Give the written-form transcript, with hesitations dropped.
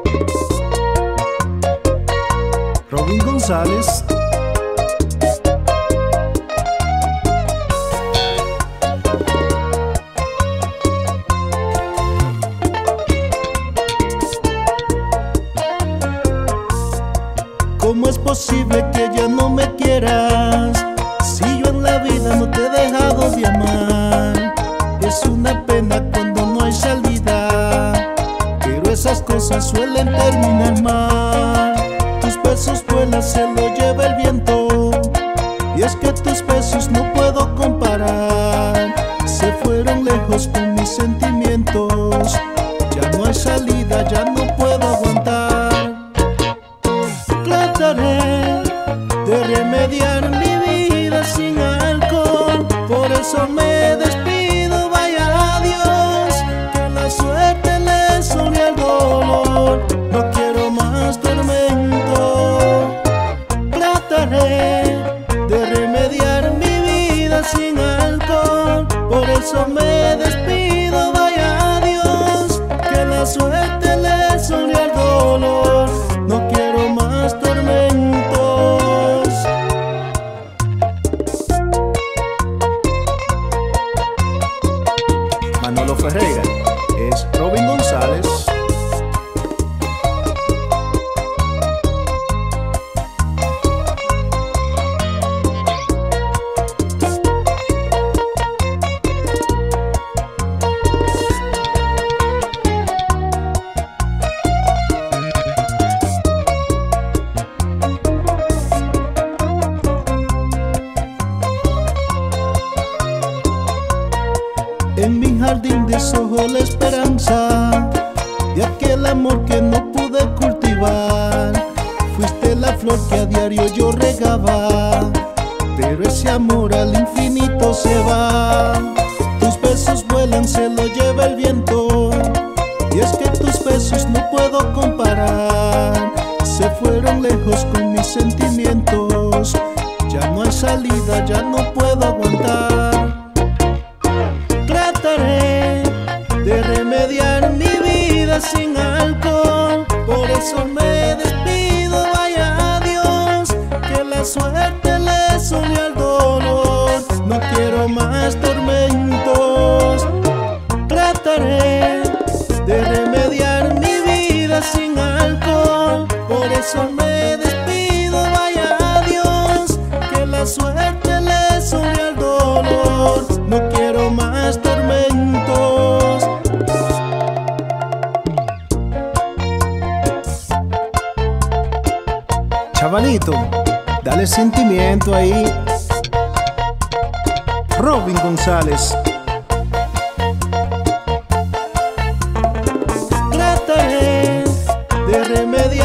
Robin González. ¿Cómo es posible que ya no me quieras si yo en la vida no te he dejado de amar? Es una pena cuando no hay salida, pero esas cosas suelen terminar mal. Tus besos vuelan, se lo lleva el viento, y es que tus besos no puedo comparar. Se fueron lejos con mis sentimientos, ya no hay salida, ya no puedo aguantar. Trataré de remediar mi vida sin alcohol, por eso me despido, vaya adiós, que la suerte le sonríe el dolor. No quiero más tormento. Trataré de remediar mi vida sin alcohol, por eso me despido, vaya adiós, que la suerte le sonríe el dolor. No quiero más tormentos. Manolo Ferreira es Robin González. En mi jardín deshojo la esperanza de aquel amor que no pude cultivar. Fuiste la flor que a diario yo regaba, pero ese amor al infinito se va. Tus besos vuelan, se lo lleva el viento, y es que tus besos no puedo comparar. Se fueron lejos con mis sentimientos, ya no hay salida, ya no puedo aguantar. Trataré de remediar mi vida sin alcohol, por eso me despido, vaya adiós, que la suerte le sonríe el dolor. No quiero más tormentos. Trataré de remediar mi vida sin alcohol, por eso me despido, vaya adiós, que la suerte le sonríe el dolor. No quiero más tormentos. Chavalito, dale sentimiento ahí. Robin González. Trataré de remediar